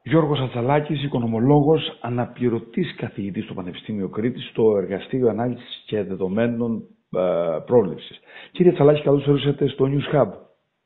Γιώργος Ατσαλάκης, οικονομολόγος, αναπληρωτής καθηγητής στο Πανεπιστήμιο Κρήτης, στο Εργαστήριο Ανάλυσης και Δεδομένων Πρόληψης. Κύριε Ατσαλάκη, καλώς ορίσατε στο News Hub.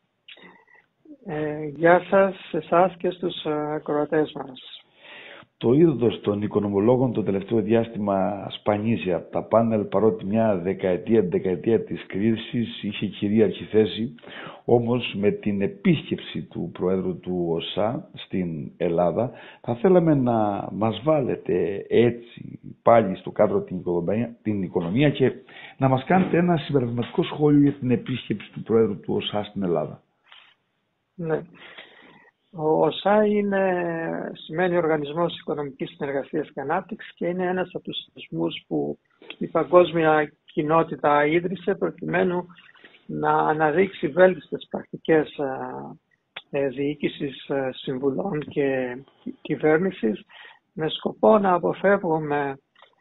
Γεια σας, εσάς και στους ακροατές μας. Το είδος των οικονομολόγων το τελευταίο διάστημα σπανίζει από τα πάνελ, παρότι μια δεκαετία της κρίσης είχε κυρίαρχη θέση. Όμως με την επίσκεψη του Προέδρου του ΟΣΑ στην Ελλάδα θα θέλαμε να μας βάλετε έτσι πάλι στο κάδρο την οικονομία και να μας κάνετε ένα συμπερασματικό σχόλιο για την επίσκεψη του Προέδρου του ΟΣΑ στην Ελλάδα. Ναι. Ο ΟΣΑ σημαίνει Οργανισμός Οικονομικής Συνεργασίας και Ανάπτυξης και είναι ένας από τους θεσμούς που η παγκόσμια κοινότητα ίδρυσε προκειμένου να αναδείξει βέλτιστες πρακτικές διοίκησης, συμβουλών και κυβέρνησης με σκοπό να αποφεύγουμε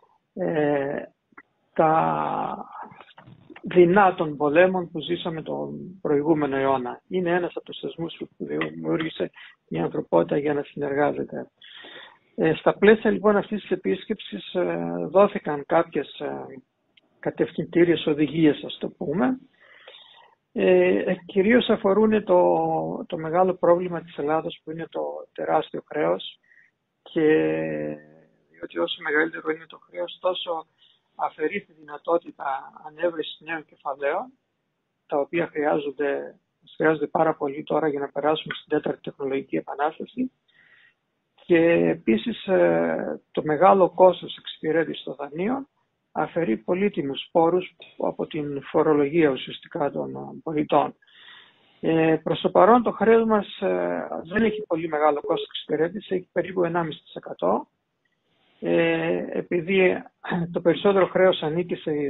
τα δεινά των πολέμων που ζήσαμε τον προηγούμενο αιώνα. Είναι ένας από τους θεσμούς που δημιούργησε η ανθρωπότητα για να συνεργάζεται. Στα πλαίσια λοιπόν αυτής της επίσκεψης δόθηκαν κάποιες κατευθυντήριες οδηγίες, ας το πούμε. Κυρίως αφορούν το μεγάλο πρόβλημα της Ελλάδος που είναι το τεράστιο χρέος, και διότι όσο μεγαλύτερο είναι το χρέος τόσο αφαιρεί τη δυνατότητα ανέβρεσης νέων κεφαλαίων, τα οποία χρειάζονται πάρα πολύ τώρα για να περάσουμε στην τέταρτη τεχνολογική επανάσταση, και επίσης το μεγάλο κόστος εξυπηρέτησης των δανείων αφαιρεί πολύτιμους πόρους από την φορολογία ουσιαστικά των πολιτών. Προς το παρόν το χρέος μας δεν έχει πολύ μεγάλο κόστος εξυπηρέτησης, έχει περίπου 1,5%. Επειδή το περισσότερο χρέος ανήκει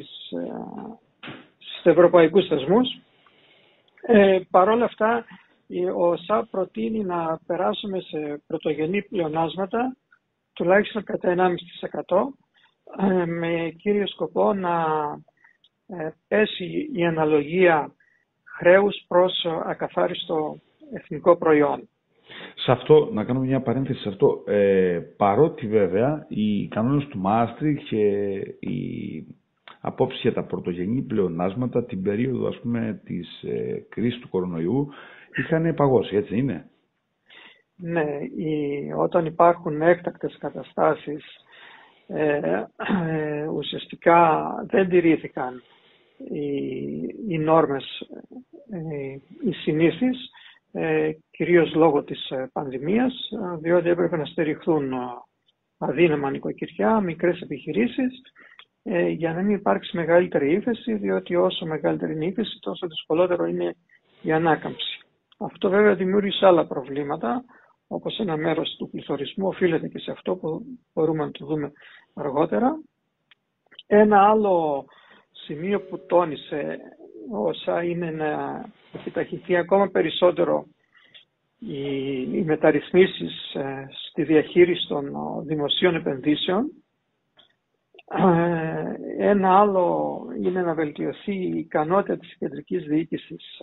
στους ευρωπαϊκούς θεσμούς, παρόλα αυτά ο ΟΣΑ προτείνει να περάσουμε σε πρωτογενή πλεονάσματα τουλάχιστον κατά 1,5%, με κύριο σκοπό να πέσει η αναλογία χρέους προς ακαθάριστο εθνικό προϊόν. Σε αυτό, να κάνουμε μια παρένθεση σε αυτό, παρότι βέβαια οι κανόνες του Μάστριχτ και η απόψη για τα πρωτογενή πλεονάσματα την περίοδο, ας πούμε, της κρίσης του κορονοϊού είχαν παγώσει, έτσι είναι? Ναι, όταν υπάρχουν έκτακτες καταστάσεις ουσιαστικά δεν τηρήθηκαν οι νόρμες, οι συνήθεις, κυρίως λόγω της πανδημίας, διότι έπρεπε να στηριχθούν αδύναμα νοικοκυριά, μικρές επιχειρήσεις, για να μην υπάρξει μεγαλύτερη ύφεση, διότι όσο μεγαλύτερη είναι η ύφεση, τόσο δυσκολότερο είναι η ανάκαμψη. Αυτό βέβαια δημιούργησε άλλα προβλήματα, όπως ένα μέρος του πληθωρισμού οφείλεται και σε αυτό που μπορούμε να το δούμε αργότερα. Ένα άλλο σημείο που τόνισε όσα είναι να επιταχυνθεί ακόμα περισσότερο οι μεταρρυθμίσεις στη διαχείριση των δημοσίων επενδύσεων. Ένα άλλο είναι να βελτιωθεί η ικανότητα της κεντρικής διοίκησης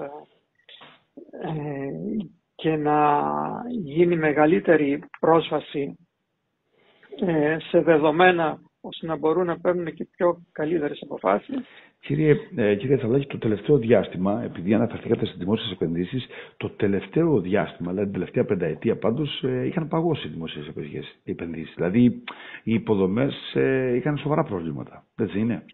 και να γίνει μεγαλύτερη πρόσβαση σε δεδομένα, ώστε να μπορούν να παίρνουν και πιο καλύτερες αποφάσεις. Κύριε Ατσαλάκη, το τελευταίο διάστημα, επειδή αναφερθήκατε στις δημόσιες επενδύσεις, το τελευταίο διάστημα, δηλαδή την τελευταία πενταετία πάντως, είχαν παγώσει οι δημόσιες επενδύσεις. Δηλαδή, οι υποδομές είχαν σοβαρά προβλήματα, έτσι είναι?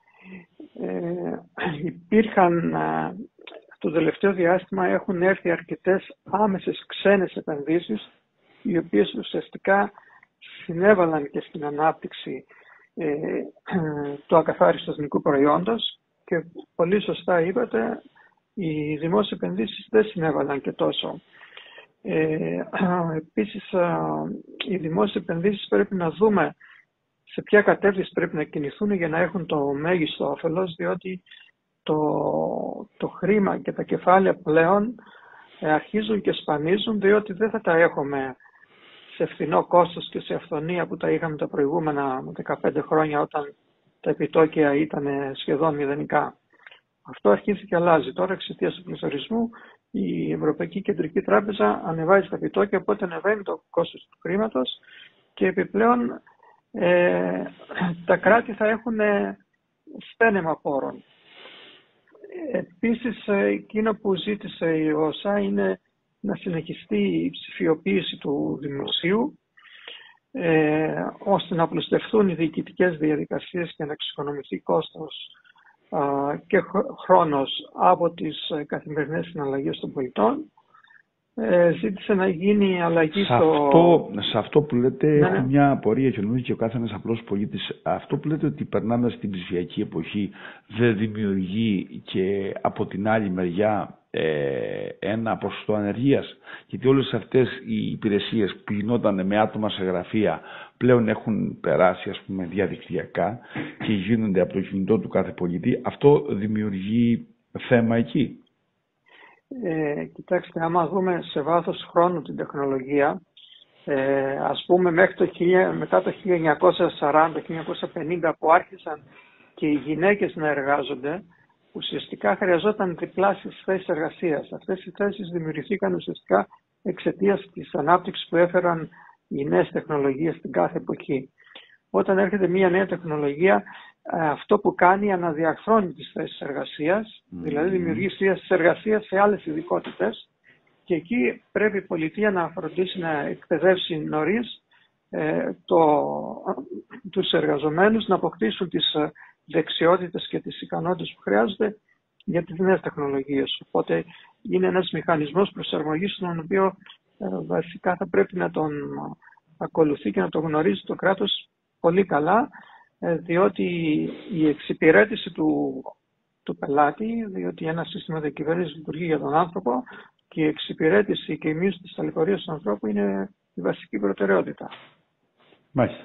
Υπήρχαν, το τελευταίο διάστημα έχουν έρθει αρκετές άμεσες ξένες επενδύσεις, οι οποίες ουσιαστικά συνέβαλαν και στην ανάπτυξη του ακαθάριστου εθνικού προϊόντος, και πολύ σωστά είπατε, οι δημόσιες επενδύσεις δεν συνέβαλαν και τόσο. Επίσης, οι δημόσιες επενδύσεις πρέπει να δούμε σε ποια κατεύθυνση πρέπει να κινηθούν για να έχουν το μέγιστο όφελος, διότι το χρήμα και τα κεφάλαια πλέον αρχίζουν και σπανίζουν, διότι δεν θα τα έχουμε σε φθηνό κόστος και σε αυθονία που τα είχαμε τα προηγούμενα 15 χρόνια, όταν τα επιτόκια ήταν σχεδόν μηδενικά. Αυτό αρχίζει και αλλάζει. Τώρα εξαιτίας του πληθωρισμού η Ευρωπαϊκή Κεντρική Τράπεζα ανεβάζει τα επιτόκια, οπότε ανεβαίνει το κόστος του χρήματος και επιπλέον τα κράτη θα έχουν στένεμα πόρων. Επίσης, εκείνο που ζήτησε η ΟΣΑ είναι να συνεχιστεί η ψηφιοποίηση του δημοσίου, ώστε να απλουστευτούν οι διοικητικές διαδικασίες και να εξοικονομηθεί κόστος και χρόνος από τις καθημερινές συναλλαγές των πολιτών. Ζήτησε να γίνει αλλαγή σε αυτό που λέτε, ναι, έχω μια απορία και νομίζω και ο κάθε ένας απλός πολίτης. Αυτό που λέτε ότι περνάμε στην ψηφιακή εποχή δεν δημιουργεί και από την άλλη μεριά ένα ποσοστό ανεργίας? Γιατί όλες αυτές οι υπηρεσίες που γινόταν με άτομα σε γραφεία πλέον έχουν περάσει, ας πούμε, διαδικτυακά και γίνονται από το κινητό του κάθε πολίτη. Αυτό δημιουργεί θέμα εκεί? Κοιτάξτε, άμα δούμε σε βάθος χρόνου την τεχνολογία, ας πούμε μετά το 1940-1950 που άρχισαν και οι γυναίκες να εργάζονται, ουσιαστικά χρειαζόταν τριπλάσιες θέσεις εργασίας. Αυτές οι θέσεις δημιουργηθήκαν ουσιαστικά εξαιτίας της ανάπτυξης που έφεραν οι νέες τεχνολογίες στην κάθε εποχή. Όταν έρχεται μια νέα τεχνολογία, αυτό που κάνει αναδιαρθρώνει τις θέσεις εργασίας, δηλαδή δημιουργεί θέσεις εργασίας σε άλλες ειδικότητες, και εκεί πρέπει η πολιτεία να φροντίσει να εκπαιδεύσει νωρίς τους εργαζομένους να αποκτήσουν τις δεξιότητες και τις ικανότητες που χρειάζονται για τις νέες τεχνολογίες. Οπότε είναι ένας μηχανισμός προσαρμογής τον οποίο βασικά θα πρέπει να τον ακολουθεί και να τον γνωρίζει το κράτος πολύ καλά, διότι η εξυπηρέτηση του πελάτη, διότι ένα σύστημα διακυβέρνησης λειτουργεί για τον άνθρωπο, και η εξυπηρέτηση και η μείωση της ταλαιπωρίας του ανθρώπου είναι η βασική προτεραιότητα. Μάλιστα.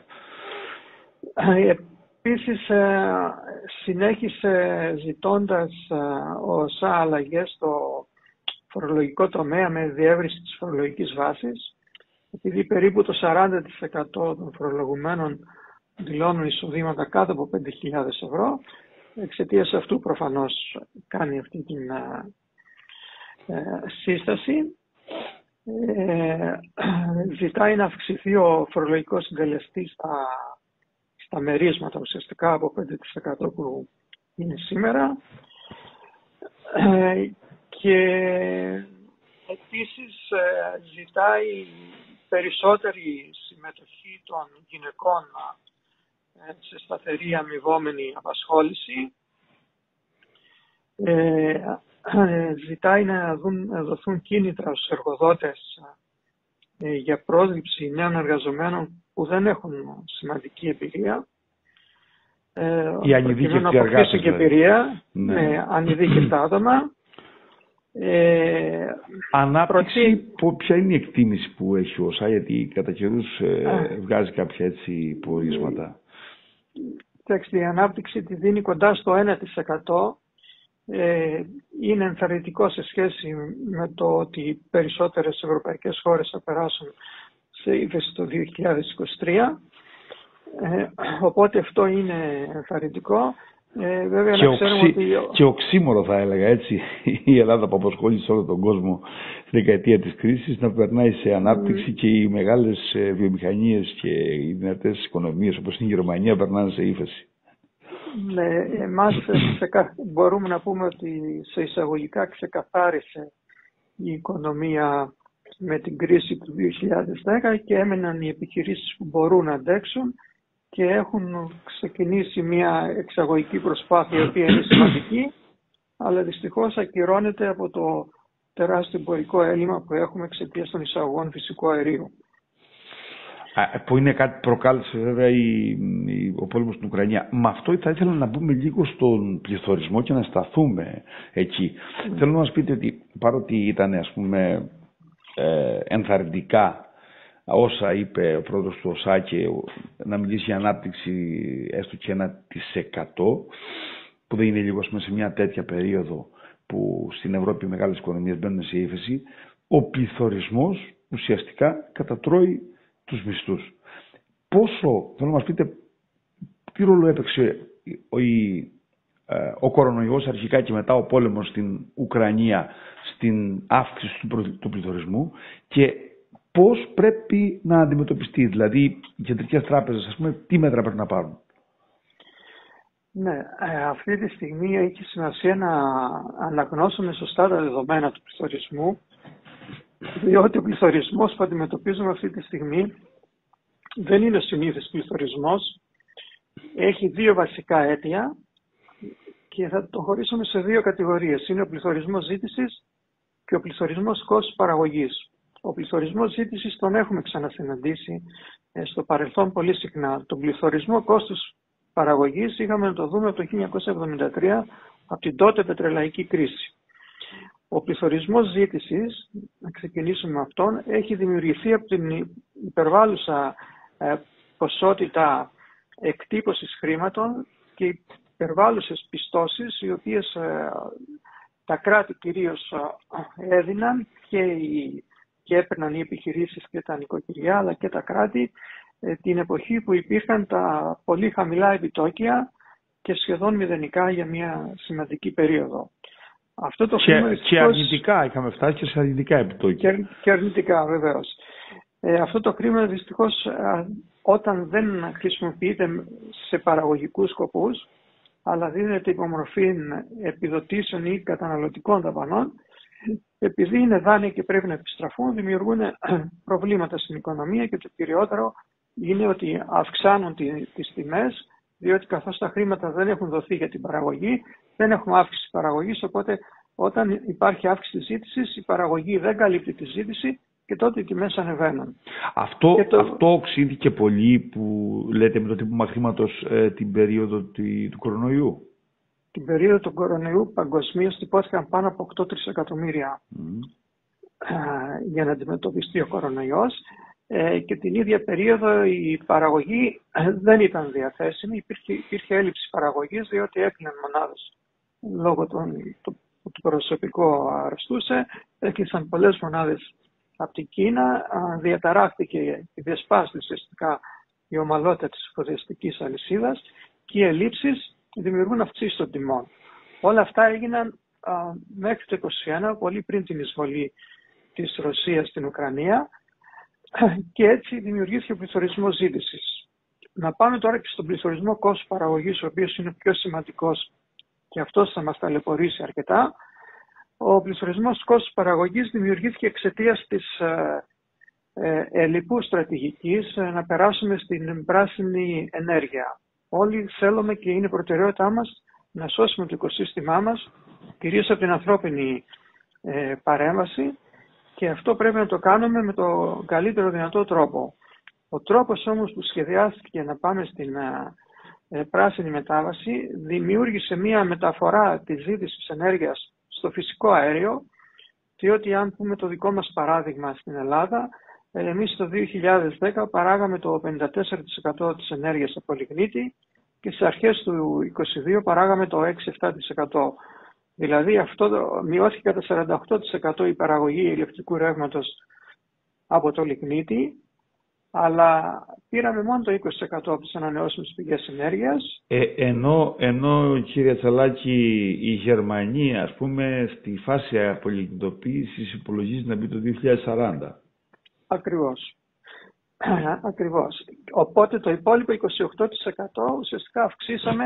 Επίσης, συνέχισε ζητώντας ο ΩΣΑ αλλαγές στο φορολογικό τομέα με διεύρυνση της φορολογικής βάσης, επειδή περίπου το 40% των φορολογουμένων δηλώνουν εισοδήματα κάτω από 5.000 ευρώ. Εξαιτίας αυτού προφανώς κάνει αυτή την σύσταση. Ζητάει να αυξηθεί ο φορολογικός συντελεστής στα μερίσματα ουσιαστικά από 5% που είναι σήμερα. Και επίσης ζητάει περισσότερη συμμετοχή των γυναικών σε σταθερή αμοιβόμενη απασχόληση. Ζητάει να δοθούν κίνητρα στους εργοδότες για πρόσληψη νέων εργαζομένων που δεν έχουν σημαντική εμπειρία. Οι ανειδίκευτοι εργάτες. Και εμπειρία, ανειδίκευτα άτομα. Ανάπτυξη, ποια είναι η εκτίμηση που έχει ο ΩΣΑ, γιατί κατά καιρούς βγάζει κάποια έτσι πορίσματα? Η ανάπτυξη τη δίνει κοντά στο 1%. Είναι ενθαρρυντικό σε σχέση με το ότι οι περισσότερες ευρωπαϊκές χώρες θα περάσουν σε ύφεση το 2023. Οπότε αυτό είναι ενθαρρυντικό. Βέβαια, και οξύμορο θα έλεγα, έτσι, η Ελλάδα που απασχόλησε όλο τον κόσμο στη δεκαετία της κρίσης να περνάει σε ανάπτυξη και οι μεγάλες βιομηχανίες και οι δυνατές οικονομίες όπως είναι η Γερμανία περνάνε σε ύφεση. Ναι, εμάς μπορούμε να πούμε ότι σε εισαγωγικά ξεκαθάρισε η οικονομία με την κρίση του 2010 και έμεναν οι επιχειρήσεις που μπορούν να αντέξουν και έχουν ξεκινήσει μια εξαγωγική προσπάθεια η οποία είναι σημαντική, αλλά δυστυχώς ακυρώνεται από το τεράστιο εμπορικό έλλειμμα που έχουμε εξαιτίας των εισαγωγών φυσικού αερίου. Που είναι κάτι που προκάλεσε βέβαια ο πόλεμος στην Ουκρανία. Με αυτό θα ήθελα να μπούμε λίγο στον πληθωρισμό και να σταθούμε εκεί. Θέλω να μας πείτε ότι παρότι ήταν, ας πούμε, ενθαρρυντικά όσα είπε ο πρόεδρος του ΩΣΑ και να μιλήσει για ανάπτυξη έστω και 1%, που δεν είναι λίγο σε μια τέτοια περίοδο που στην Ευρώπη οι μεγάλες οικονομίες μπαίνουν σε ύφεση, ο πληθωρισμός ουσιαστικά κατατρώει τους μισθούς. Πόσο, θέλω να μας πείτε, τι ρόλο έπαιξε ο κορονοϊός αρχικά και μετά ο πόλεμος στην Ουκρανία στην αύξηση του πληθωρισμού και πώς πρέπει να αντιμετωπιστεί, δηλαδή οι κεντρικές τράπεζες, ας πούμε, τι μέτρα πρέπει να πάρουν? Ναι, αυτή τη στιγμή έχει σημασία να αναγνώσουμε σωστά τα δεδομένα του πληθωρισμού, διότι ο πληθωρισμός που αντιμετωπίζουμε αυτή τη στιγμή δεν είναι ο συνήθις πληθωρισμός. Έχει δύο βασικά αίτια και θα το χωρίσουμε σε δύο κατηγορίες. Είναι ο πληθωρισμός ζήτησης και ο πληθωρισμός κόστους παραγωγής. Ο πληθωρισμός ζήτησης τον έχουμε ξανασυναντήσει στο παρελθόν πολύ συχνά. Τον πληθωρισμό κόστους παραγωγής είχαμε να το δούμε από το 1973, από την τότε πετρελαϊκή κρίση. Ο πληθωρισμός ζήτησης, να ξεκινήσουμε με αυτόν, έχει δημιουργηθεί από την υπερβάλλουσα ποσότητα εκτύπωσης χρήματων και υπερβάλλουσες πιστώσεις, οι οποίες τα κράτη κυρίως έδιναν και έπαιρναν οι επιχειρήσεις και τα νοικοκυριά, αλλά και τα κράτη, την εποχή που υπήρχαν τα πολύ χαμηλά επιτόκια και σχεδόν μηδενικά για μια σημαντική περίοδο. Αυτό το και αρνητικά, είχαμε φτάσει και σε αρνητικά επιτόκια. Και αρνητικά, βεβαίως. Αυτό το χρήμα δυστυχώς όταν δεν χρησιμοποιείται σε παραγωγικούς σκοπούς, αλλά δίνεται υπομορφή επιδοτήσεων ή καταναλωτικών δαπανών, επειδή είναι δάνεια και πρέπει να επιστραφούν, δημιουργούν προβλήματα στην οικονομία και το κυριότερο είναι ότι αυξάνουν τις τιμές, διότι καθώς τα χρήματα δεν έχουν δοθεί για την παραγωγή, δεν έχουμε αύξηση της παραγωγής, οπότε όταν υπάρχει αύξηση της ζήτησης, η παραγωγή δεν καλύπτει τη ζήτηση και τότε οι τιμές ανεβαίνουν. Αυτό οξύθηκε πολύ που λέτε με το τύπωμα χρήματος την περίοδο του κορονοϊού. Την περίοδο του κορονοϊού παγκοσμίως τυπώθηκαν πάνω από 8 τρισεκατομμύρια για να αντιμετωπιστεί ο κορονοϊός και την ίδια περίοδο η παραγωγή δεν ήταν διαθέσιμη, υπήρχε έλλειψη παραγωγής διότι έκλειναν μονάδες λόγω του προσωπικού αρρωστούσε, έκλεισαν πολλές μονάδες από την Κίνα, διαταράχθηκε η διασπάστηση ουσιαστικά η ομαλότητα της εφοδιαστικής αλυσίδας και οι ελλείψεις δημιουργούν αυξήσεις των τιμών. Όλα αυτά έγιναν μέχρι το 2021, πολύ πριν την εισβολή της Ρωσίας στην Ουκρανία και έτσι δημιουργήθηκε ο πληθωρισμός ζήτησης. Να πάμε τώρα και στον πληθωρισμό κόστους παραγωγής, ο οποίος είναι πιο σημαντικός και αυτός θα μας ταλαιπωρήσει αρκετά. Ο πληθωρισμός κόστους παραγωγής δημιουργήθηκε εξαιτίας της ελλειπούς στρατηγικής να περάσουμε στην πράσινη ενέργεια. Όλοι θέλουμε και είναι προτεραιότητά μας να σώσουμε το οικοσύστημά μας, κυρίως από την ανθρώπινη παρέμβαση και αυτό πρέπει να το κάνουμε με το καλύτερο δυνατό τρόπο. Ο τρόπος όμως που σχεδιάστηκε να πάμε στην πράσινη μετάβαση δημιούργησε μία μεταφορά της ζήτησης ενέργειας στο φυσικό αέριο, διότι αν πούμε το δικό μας παράδειγμα στην Ελλάδα, εμείς το 2010 παράγαμε το 54% της ενέργειας από λιγνίτη και στις αρχές του 2022 παράγαμε το 6-7%. Δηλαδή αυτό μειώθηκε κατά 48% η παραγωγή ηλεκτρικού ρεύματος από το λιγνίτη, αλλά πήραμε μόνο το 20% από τις ανανεώσιμες πηγές ενέργειας. Ενώ κύριε Τσαλάκη, η Γερμανία, ας πούμε, στη φάση απολιγνητοποίησης υπολογίζει να μπει το 2040. Ακριβώς. Ακριβώς. Οπότε το υπόλοιπο 28% ουσιαστικά αυξήσαμε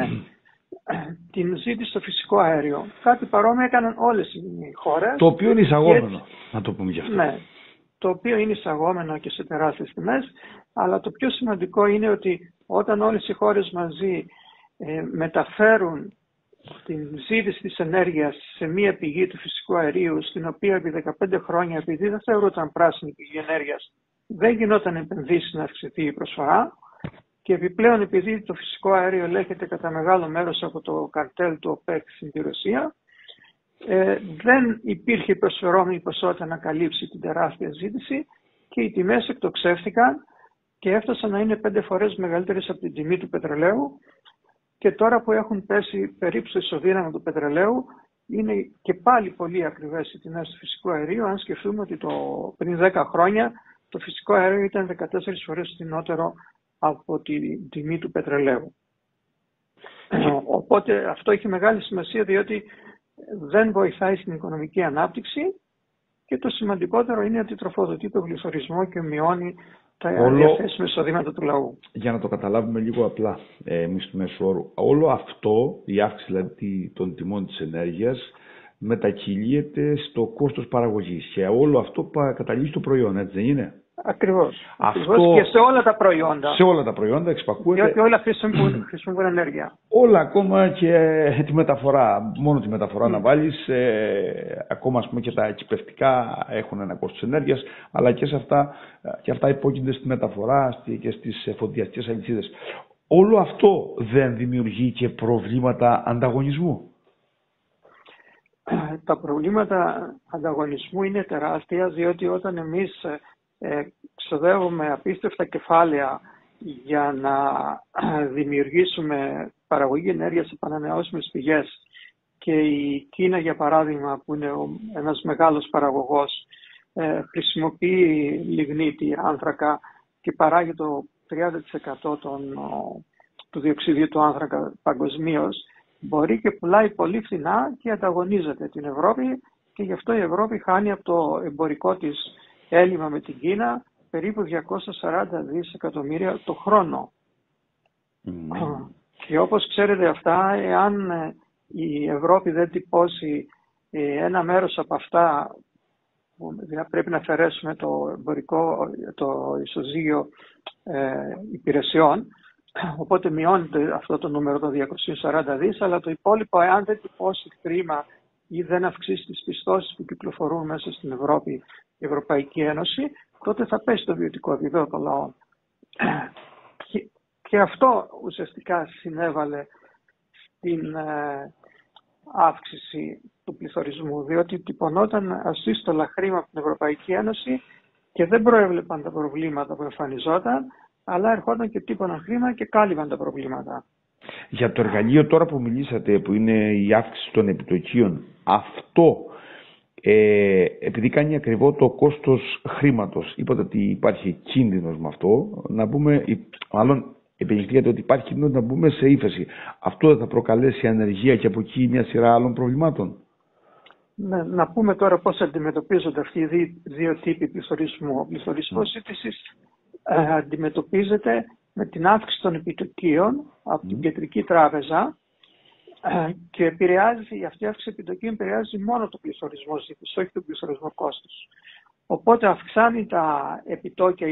την ζήτηση στο φυσικό αέριο. Κάτι παρόμοιο έκαναν όλες οι χώρες. Το οποίο είναι εισαγόμενο, να το πούμε γι' αυτό. Ναι, το οποίο είναι εισαγόμενο και σε τεράστιες τιμές, αλλά το πιο σημαντικό είναι ότι όταν όλες οι χώρες μαζί μεταφέρουν την ζήτηση της ενέργειας σε μία πηγή του φυσικού αερίου, στην οποία επί 15 χρόνια, επειδή δεν θεωρούταν πράσινη πηγή ενέργειας, δεν γινόταν επενδύσεις να αυξηθεί η προσφορά και επιπλέον επειδή το φυσικό αέριο ελέγχεται κατά μεγάλο μέρος από το καρτέλ του ΟΠΕΚ στην Ρωσία, δεν υπήρχε προσφερόμενη ποσότητα να καλύψει την τεράστια ζήτηση και οι τιμές εκτοξεύτηκαν και έφτασαν να είναι 5 φορές μεγαλύτερες από την τιμή του πετρελαίου και τώρα που έχουν πέσει περίπου στο ισοδύναμο του πετρελαίου είναι και πάλι πολύ ακριβές οι τιμές του φυσικού αερίου, αν σκεφτούμε ότι πριν 10 χρόνια το φυσικό αέριο ήταν 14 φορές φθηνότερο από την τιμή του πετρελαίου. Οπότε αυτό έχει μεγάλη σημασία, διότι δεν βοηθάει στην οικονομική ανάπτυξη και το σημαντικότερο είναι ότι τροφοδοτεί τον πληθωρισμό και μειώνει τα διαθέσιμα εισοδήματα του λαού. Για να το καταλάβουμε λίγο απλά, εμείς του μέσου όρου, όλο αυτό, η αύξηση δηλαδή των τιμών της ενέργειας, μετακυλίεται στο κόστος παραγωγής και όλο αυτό καταλήγει στο προϊόν, έτσι δεν είναι? Ακριβώς. Και σε όλα τα προϊόντα. Σε όλα τα προϊόντα εξυπακούεται. Διότι όλα χρησιμοποιούν ενέργεια. Όλα, ακόμα και τη μεταφορά. Μόνο τη μεταφορά να βάλεις, ακόμα ας πούμε και τα εκπαιδευτικά έχουν ένα κόστος ενέργειας, αλλά και αυτά υπόκεινται στη μεταφορά και στις εφοδιαστικές αλυσίδες. Όλο αυτό δεν δημιουργεί και προβλήματα ανταγωνισμού? Τα προβλήματα ανταγωνισμού είναι τεράστια, διότι όταν εμείς ξοδεύουμε απίστευτα κεφάλαια για να δημιουργήσουμε παραγωγή ενέργειας από ανανεώσιμες πηγές και η Κίνα, για παράδειγμα, που είναι ένας μεγάλος παραγωγός, χρησιμοποιεί λιγνίτη, άνθρακα και παράγει το 30% του διοξιδίου του άνθρακα παγκοσμίως, μπορεί και πουλάει πολύ φθηνά και ανταγωνίζεται την Ευρώπη, και γι' αυτό η Ευρώπη χάνει από το εμπορικό της έλλειμμα με την Κίνα περίπου 240 δισεκατομμύρια το χρόνο. Και όπως ξέρετε αυτά, εάν η Ευρώπη δεν τυπώσει ένα μέρος από αυτά, πρέπει να αφαιρέσουμε το ισοζύγιο υπηρεσιών, οπότε μειώνεται αυτό το νούμερο των 240 δις, αλλά το υπόλοιπο, εάν δεν τυπώσει χρήμα ή δεν αυξήσει τις πιστώσεις που κυκλοφορούν μέσα στην Ευρώπη, η Ευρωπαϊκή Ένωση, τότε θα πέσει το βιωτικό επίπεδο των λαών. Και αυτό ουσιαστικά συνέβαλε στην αύξηση του πληθωρισμού, διότι τυπωνόταν ασύστολα χρήμα από την Ευρωπαϊκή Ένωση και δεν προέβλεπαν τα προβλήματα που εμφανιζόταν, αλλά ερχόταν και τύπωναν χρήμα και κάλυβαν τα προβλήματα. Για το εργαλείο τώρα που μιλήσατε, που είναι η αύξηση των επιτοκίων, αυτό επειδή κάνει ακριβό το κόστος χρήματος, είπατε ότι υπάρχει κίνδυνος με αυτό, να πούμε, μάλλον επενδυτήκατε ότι υπάρχει κίνδυνος να μπούμε σε ύφεση. Αυτό δεν θα προκαλέσει ανεργία και από εκεί μια σειρά άλλων προβλημάτων? Ναι, να πούμε τώρα πώς αντιμετωπίζονται αυτοί οι δύο τύποι πληθωρισμού. Ο πληθωρισμός ζήτησης αντιμετωπίζεται με την αύξηση των επιτοκίων από την Κεντρική Τράπεζα και αυτή η αύξηση επιτοκίων επηρεάζει μόνο το πληθωρισμό ζήτηση, όχι τον πληθωρισμό κόστος. Οπότε αυξάνει τα επιτόκια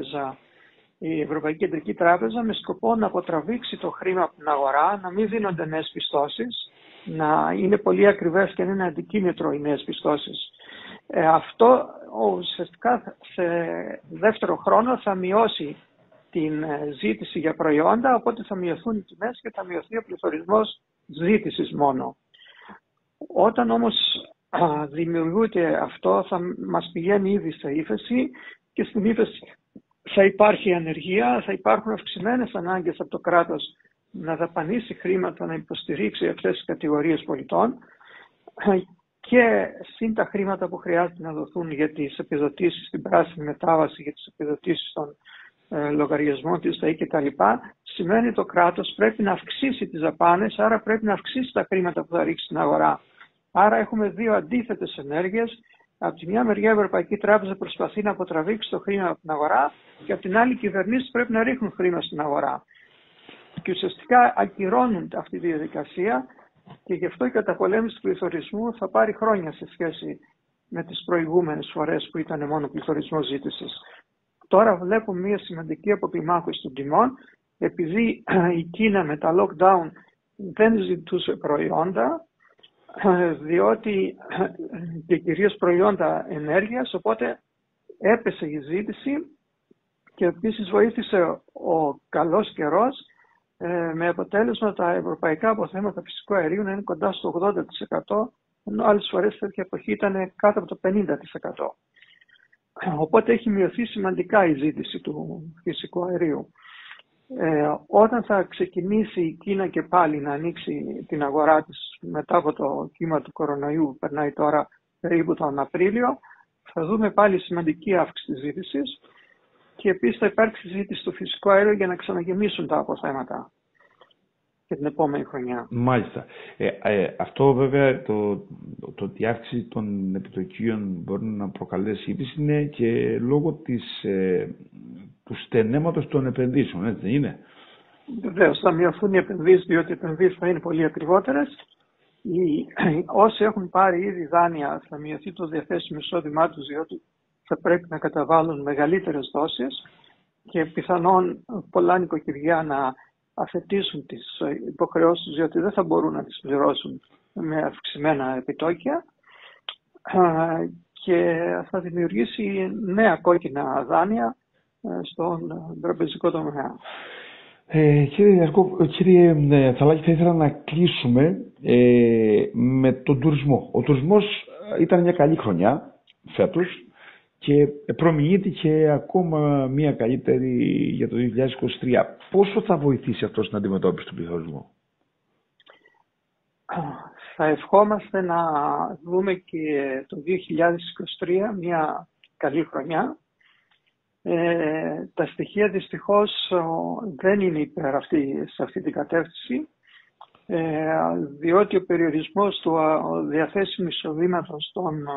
η Ευρωπαϊκή Κεντρική Τράπεζα με σκοπό να αποτραβήξει το χρήμα από την αγορά, να μην δίνονται νέες πιστώσεις, να είναι πολύ ακριβές και να είναι αντικίνητρο οι νέες πιστώσεις. Αυτό ουσιαστικά σε δεύτερο χρόνο θα μειώσει την ζήτηση για προϊόντα, οπότε θα μειωθούν οι τιμές και θα μειωθεί ο πληθωρισμός ζήτησης μόνο. Όταν όμως δημιουργείται αυτό, θα μας πηγαίνει ήδη σε ύφεση, και στην ύφεση θα υπάρχει ανεργία, θα υπάρχουν αυξημένες ανάγκες από το κράτος να δαπανίσει χρήματα, να υποστηρίξει αυτές τις κατηγορίες πολιτών, και συν τα χρήματα που χρειάζεται να δοθούν για τις επιδοτήσεις, την πράσινη μετάβαση, για τις επιδοτήσεις των λογαριασμών της ΔΕΗ κτλ. Σημαίνει το κράτος πρέπει να αυξήσει τις δαπάνες, άρα πρέπει να αυξήσει τα χρήματα που θα ρίξει στην αγορά. Άρα έχουμε δύο αντίθετες ενέργειες. Από τη μια μεριά η Ευρωπαϊκή Τράπεζα προσπαθεί να αποτραβήξει το χρήμα από την αγορά, και από την άλλη οι κυβερνήσεις πρέπει να ρίχνουν χρήμα στην αγορά. Και ουσιαστικά ακυρώνουν αυτή τη διαδικασία, και γι' αυτό η καταπολέμηση του πληθωρισμού θα πάρει χρόνια σε σχέση με τις προηγούμενες φορές που ήταν μόνο πληθωρισμός ζήτησης. Τώρα βλέπουμε μια σημαντική αποκλιμάκωση των τιμών, επειδή η Κίνα με τα lockdown δεν ζητούσε προϊόντα, διότι και κυρίως προϊόντα ενέργειας, οπότε έπεσε η ζήτηση, και επίσης βοήθησε ο καλός καιρός, με αποτέλεσμα τα ευρωπαϊκά αποθέματα φυσικού αερίου να είναι κοντά στο 80%, ενώ άλλες φορές τέτοια εποχή ήταν κάτω από το 50%. Οπότε έχει μειωθεί σημαντικά η ζήτηση του φυσικού αερίου. Όταν θα ξεκινήσει η Κίνα και πάλι να ανοίξει την αγορά της μετά από το κύμα του κορονοϊού, περνάει τώρα περίπου τον Απρίλιο, θα δούμε πάλι σημαντική αύξηση της ζήτησης, και επίσης θα υπάρξει ζήτηση στο φυσικό αέριο για να ξαναγεμίσουν τα αποθέματα. και την επόμενη χρονιά. Μάλιστα. Αυτό βέβαια το η αύξηση των επιτοκίων μπορεί να προκαλέσει ύφεση είναι και λόγω του στενέματος των επενδύσεων, έτσι δεν είναι? Βεβαίως θα μειωθούν οι επενδύσεις, διότι οι επενδύσεις θα είναι πολύ ακριβότερες. Όσοι έχουν πάρει ήδη δάνεια θα μειωθεί το διαθέσιμο εισόδημά τους, διότι θα πρέπει να καταβάλουν μεγαλύτερες δόσεις και πιθανόν πολλά νοικοκυριά να αθετήσουν τις υποχρεώσεις, διότι δεν θα μπορούν να τις πληρώσουν με αυξημένα επιτόκια και θα δημιουργήσει νέα κόκκινα δάνεια στον τραπεζικό τομέα. Κύριε Θαλάκη, θα ήθελα να κλείσουμε με τον τουρισμό. Ο τουρισμός ήταν μια καλή χρονιά φέτος και προμηνύεται και ακόμα μια καλύτερη για το 2023. Πόσο θα βοηθήσει αυτό στην αντιμετώπιση του πληθωρισμού? Θα ευχόμαστε να δούμε και το 2023 μια καλή χρονιά. Τα στοιχεία δυστυχώς δεν είναι υπέρ σε αυτή την κατεύθυνση, διότι ο περιορισμός του διαθέσιμου εισοδήματος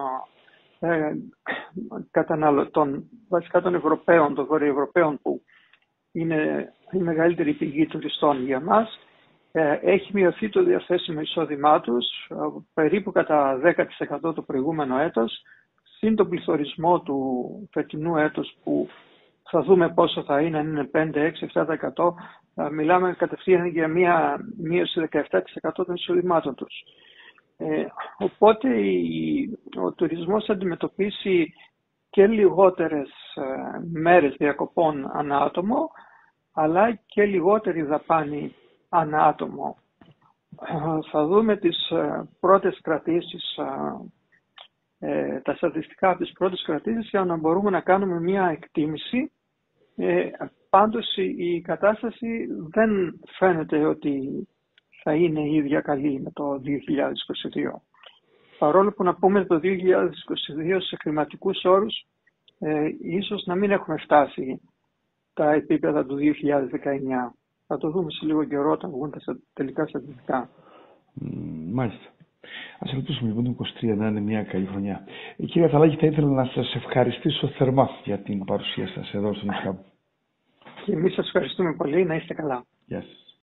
των βασικά των Ευρωπαίων, των Βορειοευρωπαίων, που είναι η μεγαλύτερη πηγή τουριστών για μας, έχει μειωθεί το διαθέσιμο εισόδημά τους περίπου κατά 10% το προηγούμενο έτος, συν τον πληθωρισμό του φετινού έτους που θα δούμε πόσο θα είναι, αν είναι 5, 6, 7%, μιλάμε κατευθείαν για μία μείωση 17% των εισοδημάτων τους. Οπότε ο τουρισμός θα αντιμετωπίσει και λιγότερες μέρες διακοπών ανά άτομο, αλλά και λιγότερη δαπάνη ανά άτομο. Θα δούμε τις πρώτες κρατήσεις, τα στατιστικά από τις πρώτες κρατήσεις, για να μπορούμε να κάνουμε μια εκτίμηση. Πάντως η κατάσταση δεν φαίνεται ότι θα είναι η ίδια καλή με το 2022. Παρόλο που να πούμε το 2022 σε χρηματικούς όρους ίσως να μην έχουμε φτάσει τα επίπεδα του 2019. Θα το δούμε σε λίγο καιρό όταν βγουν τα τελικά στατιστικά. Μάλιστα. Ας ελπίσουμε λοιπόν το 2023 να είναι μια καλή χρονιά. Κύριε Θαλάκη, θα ήθελα να σας ευχαριστήσω θερμά για την παρουσία σας εδώ στο νησιά μου. Και εμείς σας ευχαριστούμε πολύ. Να είστε καλά. Γεια σας.